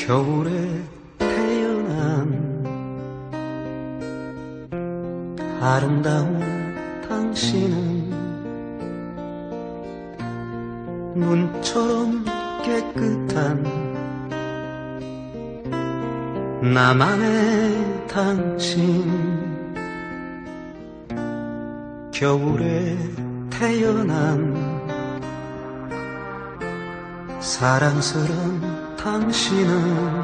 겨울에 태어난 아름다운 당신은 눈처럼 깨끗한 나만의 당신. 겨울에 태어난 사랑스러운 당신은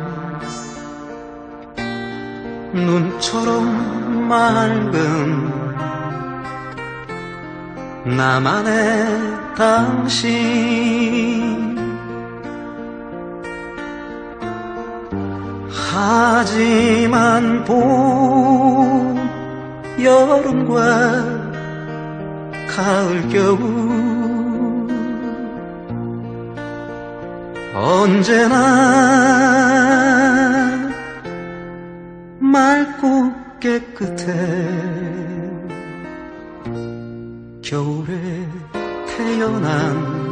눈처럼 맑은 나만의 당신. 하지만 봄, 여름과 가을, 겨울 언제나 맑고 깨끗해. 겨울에 태어난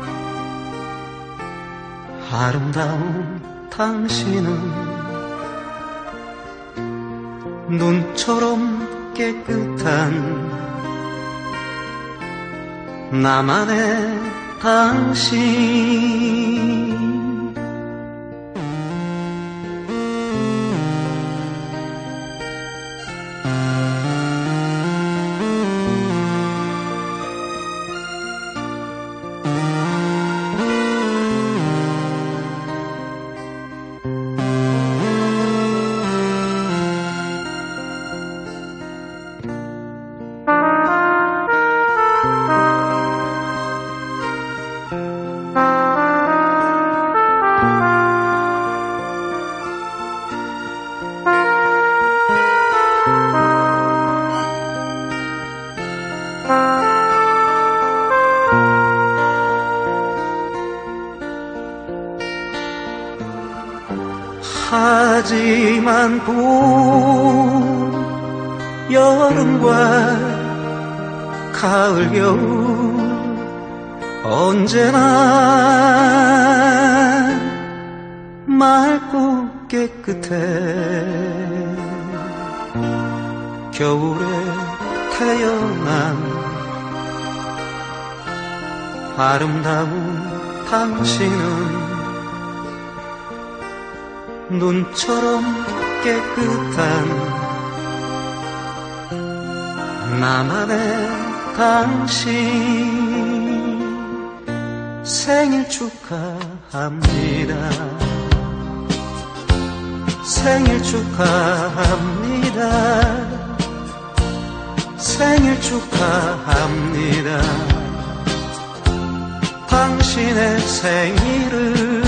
아름다운 당신은 눈처럼 깨끗한 나만의 당신. 하지만 봄, 여름과 가을, 겨울 언제나 맑고 깨끗해. 겨울에 태어난 아름다운 당신은 눈처럼 깨끗한 나만의 당신. 생일 축하합니다. 생일 축하합니다. 생일 축하합니다. 당신의 생일을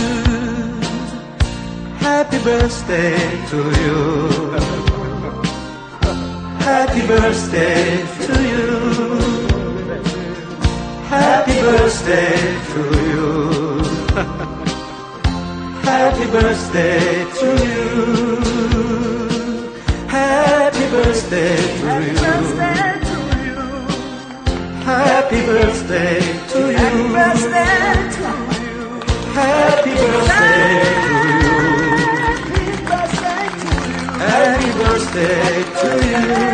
Happy birthday to you. Happy birthday to you. Happy birthday to you. Happy birthday to you. Happy birthday to you. Happy birthday to you. Happy birthday to you. Happy birthday to you.